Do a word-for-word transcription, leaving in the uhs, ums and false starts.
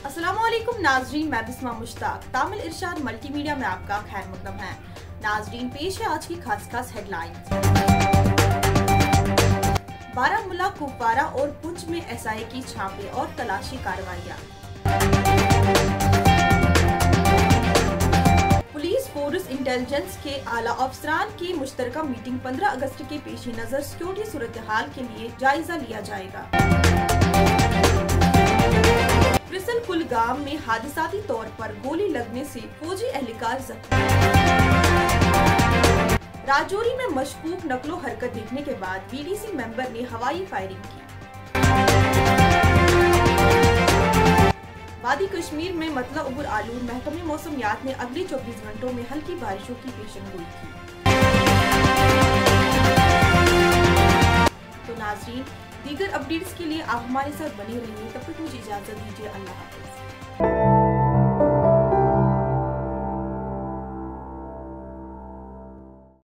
अस्सलामुअलैकुम नाजरीन, मैं बिस्मा मुश्ताक। तामिल इरशाद मल्टीमीडिया में आपका खैर मकदम है। नाजरीन, पेश है आज की खास खास हेडलाइंस। बारामूला, कुपवारा और पुंछ में एस आई की छापे और तलाशी कार्रवाइयां। पुलिस फोर्स इंटेलिजेंस के आला अफसरान की मुश्तरका मीटिंग पंद्रह अगस्त के पेश नजर सिक्योरिटी सूरत हाल के लिए जायजा लिया जाएगा। ब्रिसल कुलगाम में हादसाती तौर पर गोली लगने से फौजी एहलकार जख्मी। राजौरी में मशकूक नकलो हरकत देखने के बाद बी डी सी मेंबर ने हवाई फायरिंग की। वादी कश्मीर में मतला उबुर आलूर महकमे मौसमियात ने अगले चौबीस घंटों में हल्की बारिशों की पेशेनगोई की। तो नाज़रीन, दीगर अपडेट्स के लिए आप हमारे साथ बने रहिए। तब तक मुझे इजाजत दीजिए। अल्लाह हाफ़िज़।